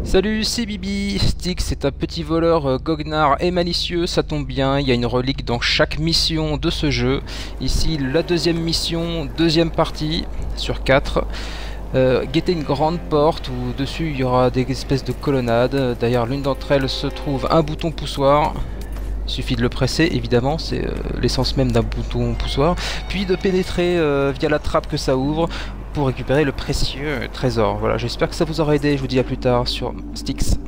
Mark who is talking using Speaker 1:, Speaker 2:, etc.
Speaker 1: Salut, c'est Bibi. Styx est un petit voleur goguenard et malicieux, ça tombe bien, il y a une relique dans chaque mission de ce jeu. Ici, la deuxième mission, deuxième partie, sur 4. Guettez une grande porte où dessus il y aura des espèces de colonnades. Derrière l'une d'entre elles se trouve un bouton poussoir. Il suffit de le presser, évidemment, c'est l'essence même d'un bouton poussoir. Puis de pénétrer via la trappe que ça ouvre pour récupérer le précieux trésor. Voilà, j'espère que ça vous aura aidé. Je vous dis à plus tard sur Styx.